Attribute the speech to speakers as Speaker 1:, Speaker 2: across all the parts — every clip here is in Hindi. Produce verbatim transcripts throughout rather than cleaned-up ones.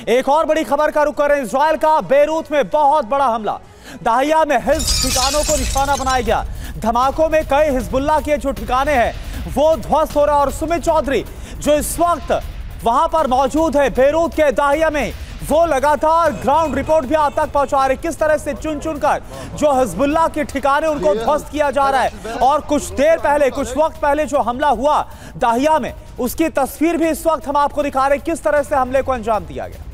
Speaker 1: एक और बड़ी खबर का रुख करें। इजराइल का बेरूत में बहुत बड़ा हमला, दाहिया में हिज्ब ठिकानों को निशाना बनाया गया। धमाकों में कई हिजबुल्लाह के जो ठिकाने हैं वो ध्वस्त हो रहा है। और सुमित चौधरी जो इस वक्त वहां पर मौजूद है बेरूत के दाहिया में, वो लगातार ग्राउंड रिपोर्ट भी आप तक पहुंचा रहे किस तरह से चुन चुनकर जो हिजबुल्लाह के ठिकाने उनको ध्वस्त किया जा रहा है। और कुछ देर पहले, कुछ वक्त पहले जो हमला हुआ दाहिया में, उसकी तस्वीर भी इस वक्त हम आपको दिखा रहे हैं किस तरह से हमले को अंजाम दिया गया।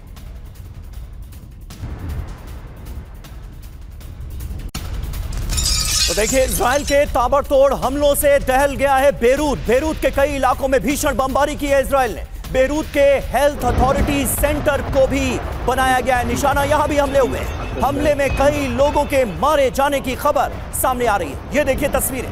Speaker 2: तो देखिए, इजराइल के ताबड़तोड़ हमलों से दहल गया है बेरूत। बेरूत के कई इलाकों में भीषण बमबारी की है इजराइल ने। बेरूत के हेल्थ अथॉरिटी सेंटर को भी बनाया गया है निशाना, यहां भी हमले हुए हैं। हमले में कई लोगों के मारे जाने की खबर सामने आ रही है। ये देखिए तस्वीरें।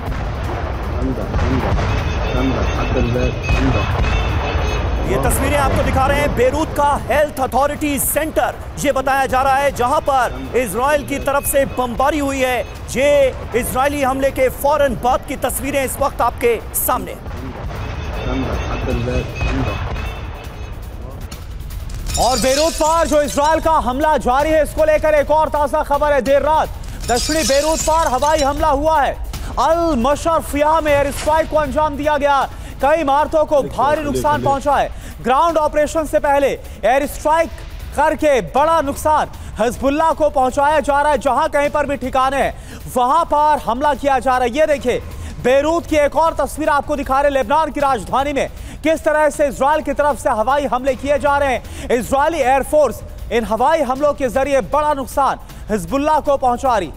Speaker 2: ये तस्वीरें आपको दिखा रहे हैं बेरूत का हेल्थ अथॉरिटी सेंटर। ये बताया जा रहा है जहां पर इजराइल की तरफ से बमबारी हुई है। ये इजरायली हमले के फौरन बाद की तस्वीरें इस वक्त आपके सामने।
Speaker 1: और बेरूत पर जो इजराइल का हमला जारी है, इसको लेकर एक और ताजा खबर है। देर रात दक्षिणी बेरूत पर हवाई हमला हुआ है। अल मशरफिया में एयर स्ट्राइक को अंजाम दिया गया। कई इमारतों को भारी नुकसान पहुंचा है। ग्राउंड ऑपरेशन से पहले एयर स्ट्राइक करके बड़ा नुकसान हिजबुल्लाह को पहुंचाया जा रहा है। जहां कहीं पर भी ठिकाने हैं वहां पर हमला किया जा रहा है। ये देखिए बेरूत की एक और तस्वीर आपको दिखा रहे हैं। लेबनान की राजधानी में किस तरह से इजराइल की तरफ से हवाई हमले किए जा रहे हैं। इजरायली एयरफोर्स इन हवाई हमलों के जरिए बड़ा नुकसान हिजबुल्लाह को पहुंचा रही।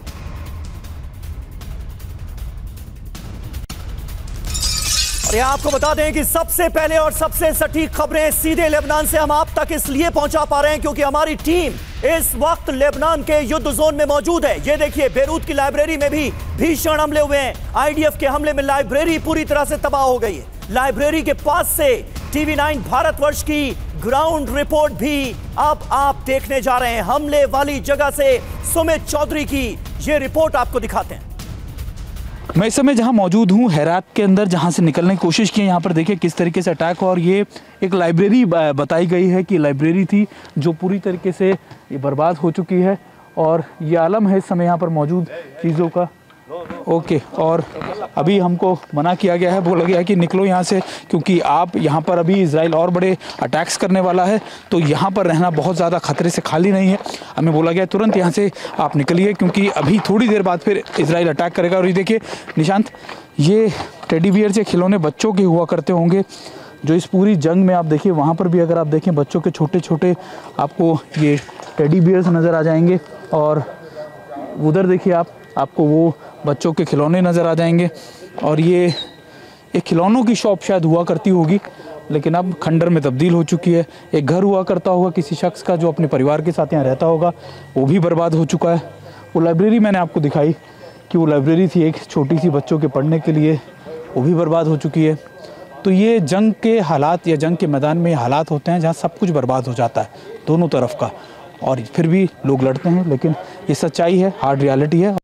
Speaker 2: और यहाँ आपको बता दें कि सबसे पहले और सबसे सटीक खबरें सीधे लेबनान से हम आप तक इसलिए पहुंचा पा रहे हैं क्योंकि हमारी टीम इस वक्त लेबनान के युद्ध जोन में मौजूद है। ये देखिए, बेरूत की लाइब्रेरी में भी भीषण हमले हुए हैं। आईडीएफ के हमले में लाइब्रेरी पूरी तरह से तबाह हो गई है। लाइब्रेरी के पास से टीवी नाइन भारतवर्ष की ग्राउंड रिपोर्ट भी अब आप देखने जा रहे हैं। हमले वाली जगह से सुमित चौधरी की ये रिपोर्ट आपको दिखाते हैं।
Speaker 3: मैं इस समय जहां मौजूद हूं हेरात के अंदर, जहां से निकलने की कोशिश की। यहाँ पर देखिए किस तरीके से अटैक, और ये एक लाइब्रेरी बताई गई है कि लाइब्रेरी थी जो पूरी तरीके से ये बर्बाद हो चुकी है। और ये आलम है इस समय यहाँ पर मौजूद चीज़ों का। ओके, और अभी हमको मना किया गया है, बोला गया है कि निकलो यहाँ से, क्योंकि आप यहाँ पर अभी इजराइल और बड़े अटैक्स करने वाला है, तो यहाँ पर रहना बहुत ज़्यादा खतरे से खाली नहीं है। हमें बोला गया तुरंत यहाँ से आप निकलिए, क्योंकि अभी थोड़ी देर बाद फिर इजराइल अटैक करेगा। और ये देखिए निशांत, ये टेडी बियर से खिलौने बच्चों के हुआ करते होंगे जो इस पूरी जंग में आप देखिए वहाँ पर भी अगर आप देखें बच्चों के छोटे छोटे आपको ये टेडी बियर्स नज़र आ जाएंगे। और उधर देखिए आप आपको वो बच्चों के खिलौने नज़र आ जाएंगे। और ये एक खिलौनों की शॉप शायद हुआ करती होगी, लेकिन अब खंडर में तब्दील हो चुकी है। एक घर हुआ करता होगा किसी शख्स का जो अपने परिवार के साथ यहाँ रहता होगा, वो भी बर्बाद हो चुका है। वो लाइब्रेरी मैंने आपको दिखाई कि वो लाइब्रेरी थी एक छोटी सी बच्चों के पढ़ने के लिए, वो भी बर्बाद हो चुकी है। तो ये जंग के हालात या जंग के मैदान में हालात होते हैं जहाँ सब कुछ बर्बाद हो जाता है दोनों तरफ का, और फिर भी लोग लड़ते हैं। लेकिन ये सच्चाई है, हार्ड रियलिटी है।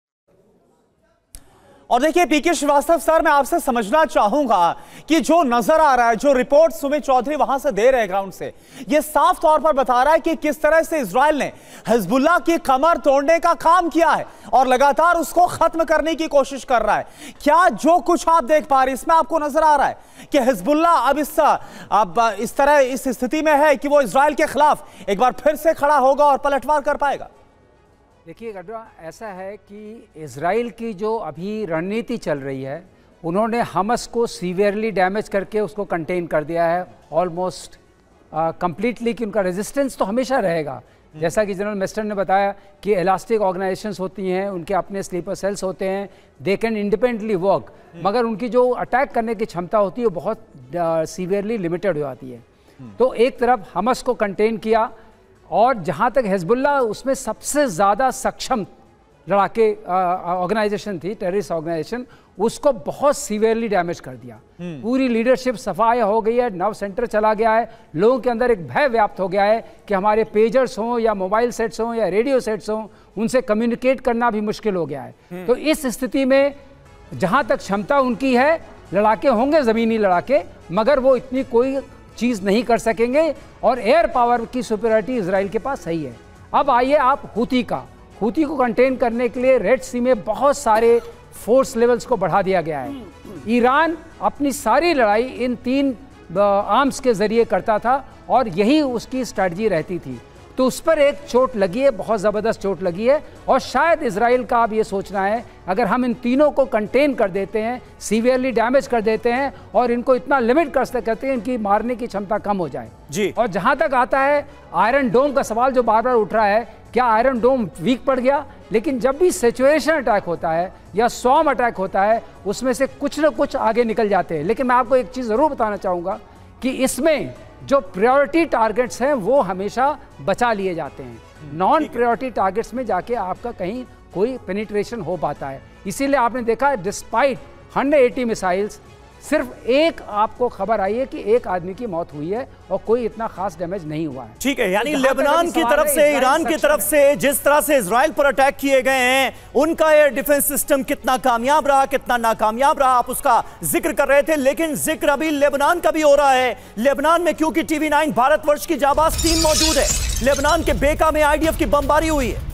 Speaker 1: और देखिए पीके श्रीवास्तव सर, मैं आपसे समझना चाहूंगा कि जो नजर आ रहा है, जो रिपोर्ट सुमित चौधरी वहां से दे रहे हैं ग्राउंड से, ये साफ तौर पर बता रहा है कि किस तरह से इजराइल ने हिजबुल्लाह की कमर तोड़ने का काम किया है और लगातार उसको खत्म करने की कोशिश कर रहा है। क्या जो कुछ आप देख पा रहे हैं इसमें आपको नजर आ रहा है कि हिजबुल्लाह अब इस अब इस तरह इस स्थिति में है कि वो इजराइल के खिलाफ एक बार फिर से खड़ा होगा और पलटवार कर पाएगा?
Speaker 4: देखिए गड्ढा, ऐसा है कि इजराइल की जो अभी रणनीति चल रही है, उन्होंने हमस को सीवियरली डैमेज करके उसको कंटेन कर दिया है ऑलमोस्ट कंप्लीटली, कि उनका रेजिस्टेंस तो हमेशा रहेगा। जैसा कि जनरल मेस्टर ने बताया कि इलास्टिक ऑर्गेनाइजेशंस होती हैं, उनके अपने स्लीपर सेल्स होते हैं, दे कैन इंडिपेंडेंटली वर्क, मगर उनकी जो अटैक करने की क्षमता होती है वो बहुत सीवियरली लिमिटेड हो जाती है। तो एक तरफ हमस को कंटेन किया, और जहाँ तक हिजबुल्लाह उसमें सबसे ज़्यादा सक्षम लड़ाके ऑर्गेनाइजेशन थी, टेररिस्ट ऑर्गेनाइजेशन, उसको बहुत सीवियरली डैमेज कर दिया। पूरी लीडरशिप सफाया हो गई है, नव सेंटर चला गया है, लोगों के अंदर एक भय व्याप्त हो गया है कि हमारे पेजर्स हों या मोबाइल सेट्स हों या रेडियो सेट्स हों, उनसे कम्युनिकेट करना भी मुश्किल हो गया है। तो इस स्थिति में जहाँ तक क्षमता उनकी है, लड़ाके होंगे ज़मीनी लड़ाके, मगर वो इतनी कोई चीज़ नहीं कर सकेंगे और एयर पावर की सुपीरियरिटी इजराइल के पास सही है। अब आइए आप हूती का हूती को कंटेन करने के लिए रेड सी में बहुत सारे फोर्स लेवल्स को बढ़ा दिया गया है। ईरान अपनी सारी लड़ाई इन तीन आर्म्स के जरिए करता था और यही उसकी स्ट्रैटेजी रहती थी। तो उस पर एक चोट लगी है, बहुत ज़बरदस्त चोट लगी है और शायद इजराइल का अब ये सोचना है अगर हम इन तीनों को कंटेन कर देते हैं, सीवियरली डैमेज कर देते हैं और इनको इतना लिमिट कर सकते हैं इनकी मारने की क्षमता कम हो जाए
Speaker 2: जी।
Speaker 4: और जहाँ तक आता है आयरन डोम का सवाल जो बार बार उठ रहा है, क्या आयरन डोम वीक पड़ गया? लेकिन जब भी सिचुएशन अटैक होता है या स्वॉर्म अटैक होता है उसमें से कुछ ना कुछ आगे निकल जाते हैं। लेकिन मैं आपको एक चीज़ ज़रूर बताना चाहूँगा कि इसमें जो प्रायोरिटी टारगेट्स हैं वो हमेशा बचा लिए जाते हैं। नॉन प्रायोरिटी टारगेट्स में जाके आपका कहीं कोई पेनिट्रेशन हो पाता है। इसीलिए आपने देखा डिस्पाइट एक सौ अस्सी मिसाइल्स सिर्फ एक आपको खबर आई है कि एक आदमी की मौत हुई है और कोई इतना खास डैमेज नहीं हुआ है।
Speaker 2: ठीक है, यानी लेबनान की तरफ से, ईरान की तरफ से जिस तरह से इजराइल पर अटैक किए गए हैं, उनका एयर डिफेंस सिस्टम कितना कामयाब रहा, कितना नाकामयाब रहा, आप उसका जिक्र कर रहे थे। लेकिन जिक्र अभी लेबनान का भी हो रहा है। लेबनान में क्योंकि टीवी नाइन भारतवर्ष की जाबाज टीम मौजूद है, लेबनान के बेका में आईडीएफ की बमबारी हुई है।